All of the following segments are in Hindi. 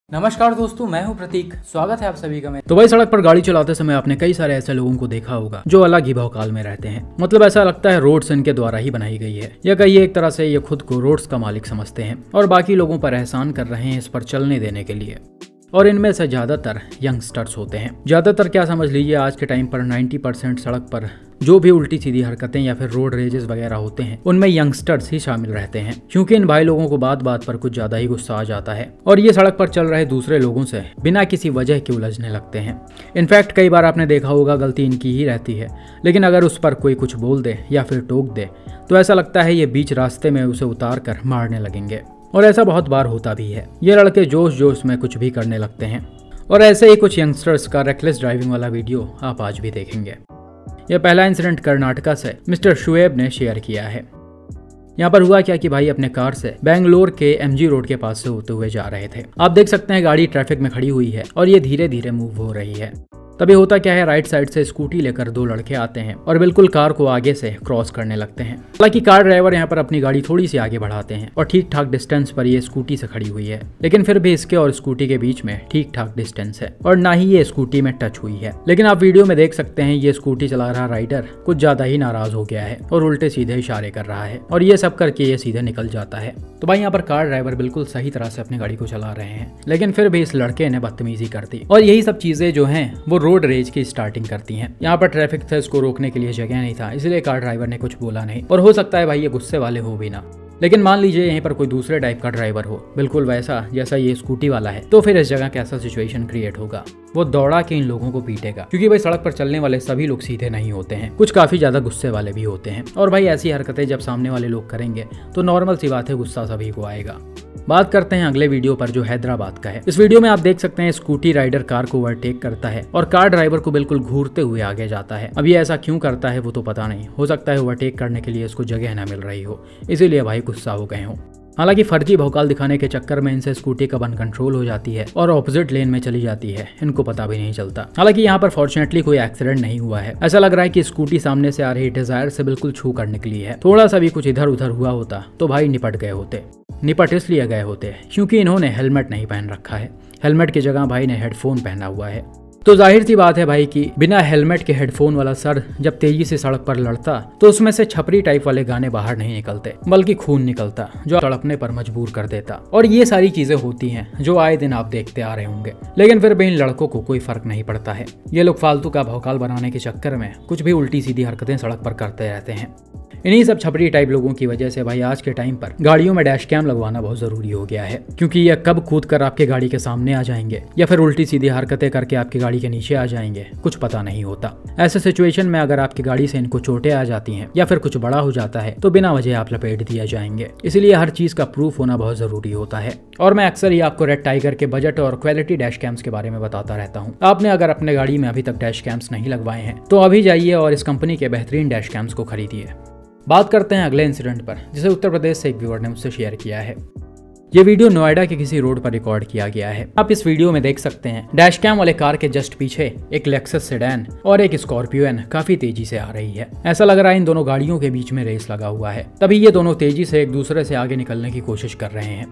नमस्कार दोस्तों, मैं हूं प्रतीक। स्वागत है आप सभी का। तो भाई, सड़क पर गाड़ी चलाते समय आपने कई सारे ऐसे लोगों को देखा होगा जो अलग ही भौकाल में रहते हैं। मतलब ऐसा लगता है रोड्स इनके द्वारा ही बनाई गई है, या कहिए एक तरह से ये खुद को रोड्स का मालिक समझते हैं और बाकी लोगों पर एहसान कर रहे हैं इस पर चलने देने के लिए। और इनमें से ज्यादातर यंगस्टर्स होते हैं। ज्यादातर क्या समझ लीजिए, आज के टाइम पर 90% सड़क पर जो भी उल्टी सीधी हरकतें या फिर रोड रेजेस वगैरह होते हैं उनमें यंगस्टर्स ही शामिल रहते हैं, क्योंकि इन भाई लोगों को बात बात पर कुछ ज्यादा ही गुस्सा आ जाता है और ये सड़क पर चल रहे दूसरे लोगों से बिना किसी वजह के उलझने लगते हैं। इनफैक्ट कई बार आपने देखा होगा गलती इनकी ही रहती है, लेकिन अगर उस पर कोई कुछ बोल दे या फिर टोक दे तो ऐसा लगता है ये बीच रास्ते में उसे उतार कर मारने लगेंगे। और ऐसा बहुत बार होता भी है। ये लड़के जोश जोश में कुछ भी करने लगते हैं। और ऐसे ही कुछ यंगस्टर्स का रेकलेस ड्राइविंग वाला वीडियो आप आज भी देखेंगे। यह पहला इंसिडेंट कर्नाटका से मिस्टर शुएब ने शेयर किया है। यहाँ पर हुआ क्या कि भाई अपने कार से बेंगलोर के एमजी रोड के पास से होते हुए जा रहे थे। आप देख सकते हैं गाड़ी ट्रैफिक में खड़ी हुई है और ये धीरे धीरे मूव हो रही है। तभी होता क्या है, राइट साइड से स्कूटी लेकर दो लड़के आते हैं और बिल्कुल कार को आगे से क्रॉस करने लगते हैं। हालांकि कार ड्राइवर यहाँ पर अपनी गाड़ी थोड़ी सी आगे बढ़ाते हैं और ठीक ठाक डिस्टेंस पर ये स्कूटी से खड़ी हुई है, लेकिन फिर भी इसके और स्कूटी के बीच में ठीक ठाक डिस्टेंस है और ना ही ये स्कूटी में टच हुई है। लेकिन आप वीडियो में देख सकते हैं ये स्कूटी चला रहा राइडर कुछ ज्यादा ही नाराज हो गया है और उल्टे सीधे इशारे कर रहा है और ये सब करके ये सीधे निकल जाता है। तो भाई यहाँ पर कार ड्राइवर बिल्कुल सही तरह से अपनी गाड़ी को चला रहे हैं, लेकिन फिर भी इस लड़के ने बदतमीजी कर दी। और यही सब चीजें जो हैं वो रोड रेज की स्टार्टिंग करती हैं। यहाँ पर ट्रैफिक था, इसको रोकने के लिए जगह नहीं था, इसलिए कार ड्राइवर ने कुछ बोला नहीं। और हो सकता है भाई ये गुस्से वाले हो भी ना, लेकिन मान लीजिए यहीं पर कोई दूसरे टाइप का ड्राइवर हो, बिल्कुल वैसा जैसा ये स्कूटी वाला है, तो फिर इस जगह कैसा सिचुएशन क्रिएट होगा। वो दौड़ा के इन लोगों को पीटेगा, क्योंकि भाई सड़क पर चलने वाले सभी लोग सीधे नहीं होते हैं, कुछ काफी ज्यादा गुस्से वाले भी होते हैं। और भाई ऐसी हरकतें जब सामने वाले लोग करेंगे तो नॉर्मल सी बात है, गुस्सा सभी को आएगा। बात करते हैं अगले वीडियो पर जो हैदराबाद का है। इस वीडियो में आप देख सकते हैं स्कूटी राइडर कार को ओवरटेक करता है और कार ड्राइवर को बिल्कुल घूरते हुए आगे जाता है। अब ये ऐसा क्यों करता है वो तो पता नहीं, हो सकता है ओवरटेक करने के लिए इसको जगह न मिल रही हो, इसीलिए भाई गुस्सा हो गए हो। हालांकि फर्जी भौकाल दिखाने के चक्कर में इनसे स्कूटी कब अनकंट्रोल हो जाती है और ऑपोजिट लेन में चली जाती है, इनको पता भी नहीं चलता। हालांकि यहाँ पर फॉर्चुनेटली कोई एक्सीडेंट नहीं हुआ है। ऐसा लग रहा है कि स्कूटी सामने से आ रही डिजायर से बिल्कुल छू कर निकली है। थोड़ा सा भी कुछ इधर उधर हुआ होता तो भाई निपट गए होते। निपट इसलिए गए होते क्योंकि इन्होंने हेलमेट नहीं पहन रखा है। हेलमेट की जगह भाई ने हेडफोन पहना हुआ है। तो जाहिर सी बात है भाई कि बिना हेलमेट के हेडफोन वाला सर जब तेजी से सड़क पर लड़ता तो उसमें से छपरी टाइप वाले गाने बाहर नहीं निकलते, बल्कि खून निकलता जो तड़पने पर मजबूर कर देता। और ये सारी चीजें होती हैं जो आए दिन आप देखते आ रहे होंगे, लेकिन फिर भी इन लड़कों को कोई फर्क नहीं पड़ता है। ये लोग फालतू का भौकाल बनाने के चक्कर में कुछ भी उल्टी सीधी हरकतें सड़क पर करते रहते हैं। इन्हीं सब छपरी टाइप लोगों की वजह से भाई आज के टाइम पर गाड़ियों में डैश कैम लगवाना बहुत जरूरी हो गया है, क्योंकि ये कब कूद कर आपके गाड़ी के सामने आ जाएंगे या फिर उल्टी सीधी हरकतें करके आपकी गाड़ी के नीचे आ जाएंगे, कुछ पता नहीं होता। ऐसे सिचुएशन में अगर आपकी गाड़ी से इनको चोटें आ जाती हैं या फिर कुछ बड़ा हो जाता है तो बिना वजह आप लपेट दिए जाएंगे। इसलिए हर चीज का प्रूफ होना बहुत जरूरी होता है। और मैं अक्सर ही आपको रेड टाइगर के बजट और क्वालिटी डैश कैम्स के बारे में बताता रहता हूँ। आपने अगर अपने गाड़ी में अभी तक डैश कैम्स नहीं लगवाए हैं तो अभी जाइए और इस कंपनी के बेहतरीन डैश कैम्स को खरीदिए। बात करते हैं अगले इंसिडेंट पर, जिसे उत्तर प्रदेश से एक व्यूअर ने मुझसे शेयर किया है। ये वीडियो नोएडा के किसी रोड पर रिकॉर्ड किया गया है। आप इस वीडियो में देख सकते हैं डैश कैम वाले कार के जस्ट पीछे एक लेक्सस सेडान और एक स्कॉर्पियो काफी तेजी से आ रही है। ऐसा लग रहा है इन दोनों गाड़ियों के बीच में रेस लगा हुआ है। तभी ये दोनों तेजी से एक दूसरे से आगे निकलने की कोशिश कर रहे हैं।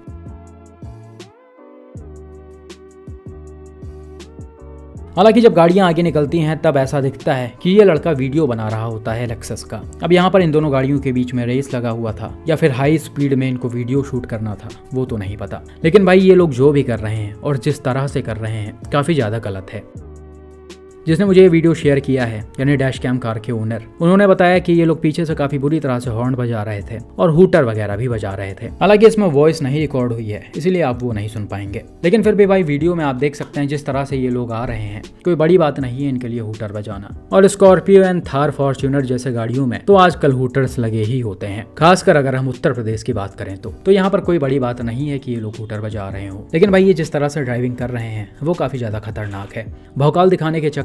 हालांकि जब गाड़ियां आगे निकलती हैं तब ऐसा दिखता है कि ये लड़का वीडियो बना रहा होता है लेक्सस का। अब यहाँ पर इन दोनों गाड़ियों के बीच में रेस लगा हुआ था या फिर हाई स्पीड में इनको वीडियो शूट करना था, वो तो नहीं पता। लेकिन भाई ये लोग जो भी कर रहे हैं और जिस तरह से कर रहे हैं काफी ज्यादा गलत है। जिसने मुझे ये वीडियो शेयर किया है यानी डैश कैम कार के ओनर, उन्होंने बताया कि ये लोग पीछे से काफी बुरी तरह से हॉर्न बजा रहे थे और हूटर वगैरह भी बजा रहे थे। हालांकि इसमें वॉइस नहीं रिकॉर्ड हुई है, इसलिए आप वो नहीं सुन पाएंगे। लेकिन फिर भी भाई वीडियो में आप देख सकते हैं जिस तरह से ये लोग आ रहे हैं, कोई बड़ी बात नहीं है इनके लिए हूटर बजाना। और स्कॉर्पियो एंड थार फॉर्च्यूनर जैसे गाड़ियों में तो आजकल हूटर्स लगे ही होते हैं, खासकर अगर हम उत्तर प्रदेश की बात करें तो यहाँ पर कोई बड़ी बात नहीं है कि ये लोग हूटर बजा रहे हो। लेकिन भाई ये जिस तरह से ड्राइविंग कर रहे हैं वो काफी ज्यादा खतरनाक है। भौकाल दिखाने के चक्कर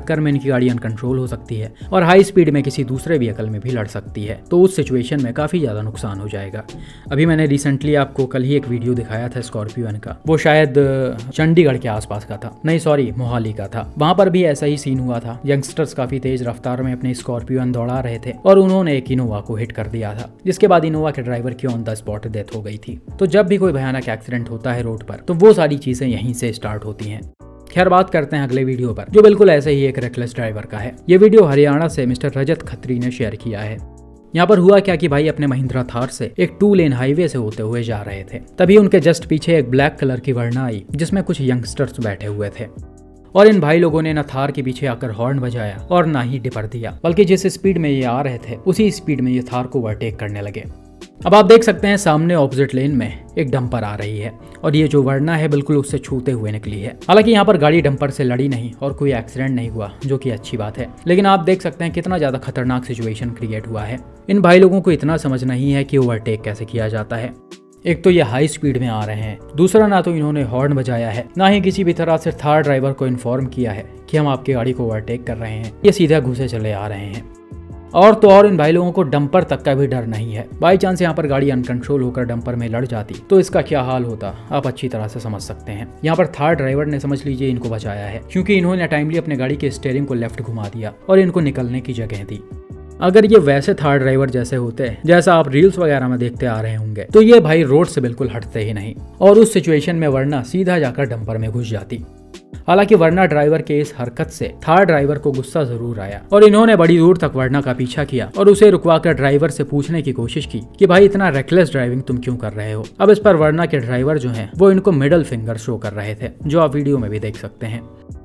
टक्कर में इनकी गाड़ी अनकंट्रोल हो सकती है और हाई स्पीड में किसी दूसरे व्हीकल में भी लड़ सकती है। तो उस सिचुएशन में काफ़ी ज़्यादा नुकसान हो जाएगा। अभी मैंने रिसेंटली आपको कल ही एक वीडियो दिखाया था स्कॉर्पियो का, वो शायद चंडीगढ़ के आसपास का था, नहीं सॉरी मोहाली का था। वहाँ पर भी ऐसा ही सीन हुआ था। यंगस्टर्स काफ़ी तेज रफ्तार में अपने स्कॉर्पियो दौड़ा रहे थे और उन्होंने एक इनोवा को हिट कर दिया था, जिसके बाद इनोवा के ड्राइवर की ऑन द स्पॉट डेथ हो गई थी। तो जब भी कोई भयानक एक्सीडेंट होता है रोड पर, तो वो सारी चीज़ें यहीं से स्टार्ट होती हैं। खैर, बात करते हैं अगले वीडियो पर, जो बिल्कुल ऐसे ही एक रेकलेस ड्राइवर का है। ये वीडियो हरियाणा से मिस्टर रजत खत्री ने शेयर किया है। यहाँ पर हुआ क्या कि भाई अपने महिंद्रा थार से एक 2 लेन हाईवे से होते हुए जा रहे थे। तभी उनके जस्ट पीछे एक ब्लैक कलर की वर्ना आई, जिसमें कुछ यंगस्टर्स बैठे हुए थे और इन भाई लोगों ने न थार के पीछे आकर हॉर्न बजाया और ना ही डिपर दिया, बल्कि जिस स्पीड में ये आ रहे थे उसी स्पीड में ये थार को ओवरटेक करने लगे। अब आप देख सकते हैं सामने ऑपोजिट लेन में एक डंपर आ रही है और ये जो वर्ना है बिल्कुल उससे छूते हुए निकली है। हालांकि यहाँ पर गाड़ी डंपर से लड़ी नहीं और कोई एक्सीडेंट नहीं हुआ, जो कि अच्छी बात है। लेकिन आप देख सकते हैं कितना ज्यादा खतरनाक सिचुएशन क्रिएट हुआ है। इन भाई लोगों को इतना समझ नहीं है कि ओवरटेक कैसे किया जाता है। एक तो ये हाई स्पीड में आ रहे हैं, दूसरा ना तो इन्होंने हॉर्न बजाया है, ना ही किसी भी तरह से थार ड्राइवर को इन्फॉर्म किया है कि हम आपकी गाड़ी को ओवरटेक कर रहे हैं। ये सीधा घुसे चले आ रहे हैं। और तो और इन भाई लोगों को डंपर तक का भी डर नहीं है। बाई चांस यहाँ पर गाड़ी अनकंट्रोल होकर डंपर में लड़ जाती तो इसका क्या हाल होता, आप अच्छी तरह से समझ सकते हैं। यहाँ पर थार ड्राइवर ने समझ लीजिए इनको बचाया है, क्योंकि इन्होंने टाइमली अपने गाड़ी के स्टीयरिंग को लेफ्ट घुमा दिया और इनको निकलने की जगह दी। अगर ये वैसे थार ड्राइवर जैसे होते जैसा आप रील्स वगैरह में देखते आ रहे होंगे, तो ये भाई रोड से बिल्कुल हटते ही नहीं और उस सिचुएशन में वर्ना सीधा जाकर डंपर में घुस जाती। हालांकि वर्ना ड्राइवर के इस हरकत से थार ड्राइवर को गुस्सा जरूर आया और इन्होंने बड़ी दूर तक वर्ना का पीछा किया और उसे रुकवाकर ड्राइवर से पूछने की कोशिश की कि भाई इतना रेकलेस ड्राइविंग तुम क्यों कर रहे हो। अब इस पर वर्ना के ड्राइवर जो हैं वो इनको मिडल फिंगर शो कर रहे थे, जो आप वीडियो में भी देख सकते हैं।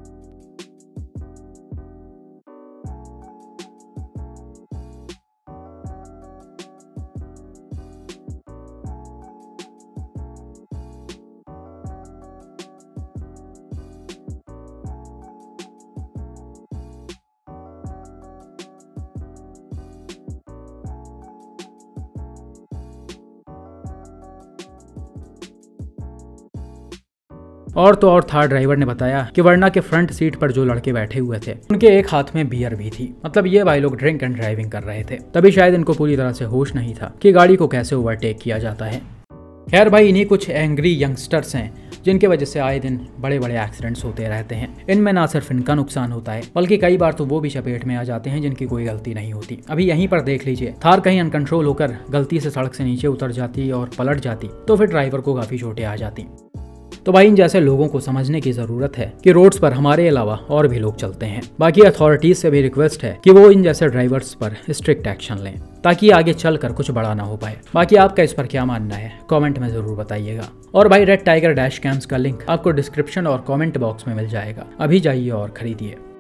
और तो और थार ड्राइवर ने बताया कि वर्ना के फ्रंट सीट पर जो लड़के बैठे हुए थे उनके एक हाथ में बियर भी थी। मतलब ये भाई लोग ड्रिंक एंड ड्राइविंग कर रहे थे। तभी शायद इनको पूरी तरह से होश नहीं था कि गाड़ी को कैसे ओवरटेक किया जाता है। खैर भाई, इन्हीं कुछ एंग्री यंगस्टर्स हैं जिनके वजह से आए दिन बड़े बड़े एक्सीडेंट्स होते रहते हैं। इनमें ना सिर्फ इनका नुकसान होता है, बल्कि कई बार तो वो भी चपेट में आ जाते हैं जिनकी कोई गलती नहीं होती। अभी यहीं पर देख लीजिए, थार कहीं अनकंट्रोल होकर गलती से सड़क से नीचे उतर जाती और पलट जाती तो फिर ड्राइवर को काफी चोटें आ जाती। तो भाई इन जैसे लोगों को समझने की जरूरत है कि रोड्स पर हमारे अलावा और भी लोग चलते हैं। बाकी अथॉरिटीज से भी रिक्वेस्ट है कि वो इन जैसे ड्राइवर्स पर स्ट्रिक्ट एक्शन लें, ताकि आगे चलकर कुछ बड़ा ना हो पाए। बाकी आपका इस पर क्या मानना है कमेंट में जरूर बताइएगा। और भाई रेड टाइगर डैश कैम्स का लिंक आपको डिस्क्रिप्शन और कमेंट बॉक्स में मिल जाएगा। अभी जाइए और खरीदिए।